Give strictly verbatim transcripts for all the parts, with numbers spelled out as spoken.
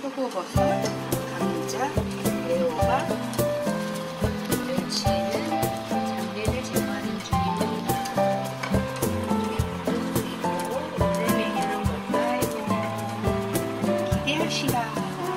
표고버섯, 감자, 애호박, 멸치는 잡내를 제거하는 중입니다. 그리고 오늘 메뉴는 뭘까요? 기대하시라.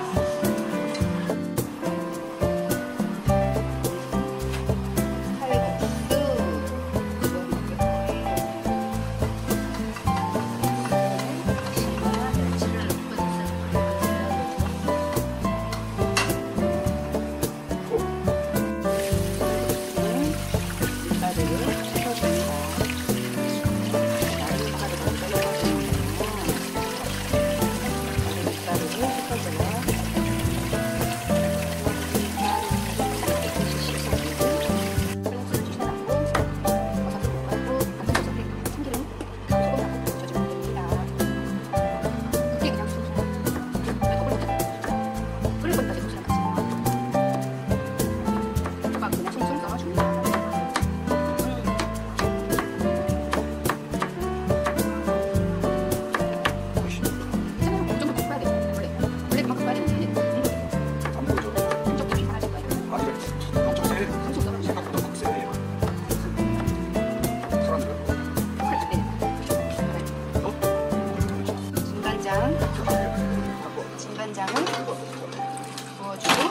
진간장을 부어주고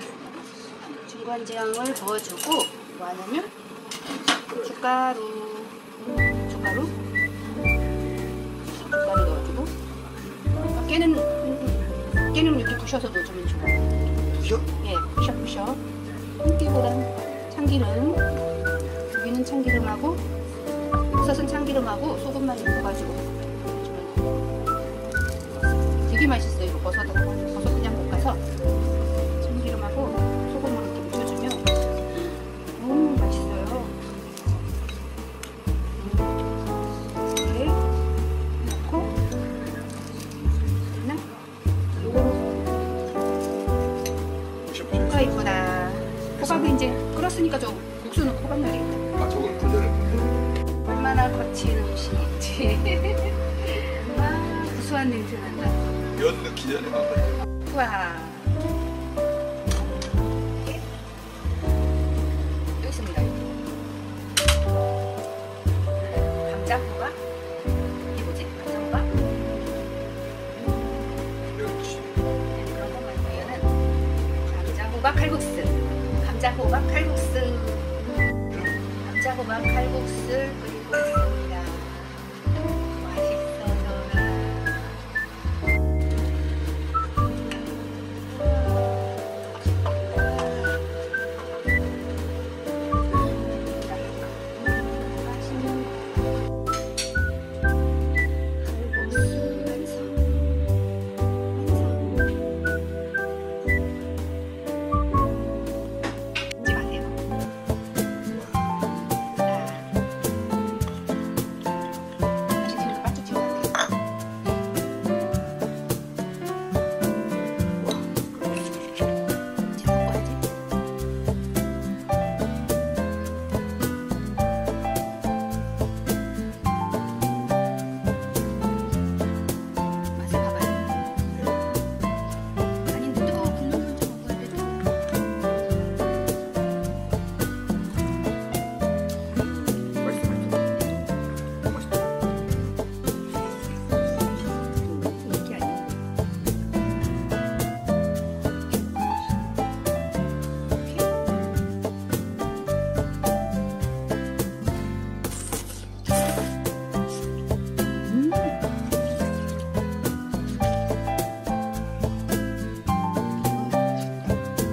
진간장을 부어주고 많으면 춧가루 춧가루 숟가루 넣어주고 깨는 깨는 이렇게 부셔서 넣어주면 좋아요. 부셔? 예, 부셔 부셔. 참기름, 참기름. 여기는 참기름하고 버섯은 참기름하고 소금만 넣어가지고. 되게 맛있어요. 이거 버섯, 버섯 그냥 볶아서 참기름하고 소금으로 이렇게 묻혀주면 너무 맛있어요. 이렇게 넣고 됐나? 호박 이쁘다. 호박은 이제 끓었으니까 저 국수는 호박 넣어야겠다. 아, 저건 굴려냈는데. 얼마나 거친 음식인지. 아, 구수한 냄새 난다. 면 넣기 전에 한번. 우와. 여기 있습니다. 감자호박? 이게 뭐지? 감자호박? 멸치. 그런 거 말고 얘는 감자호박 칼국수. 감자호박 칼국수. 감자호박 칼국수 끓이고 있습니다. 맛있어져라.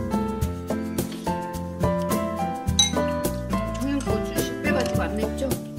안 맵죠?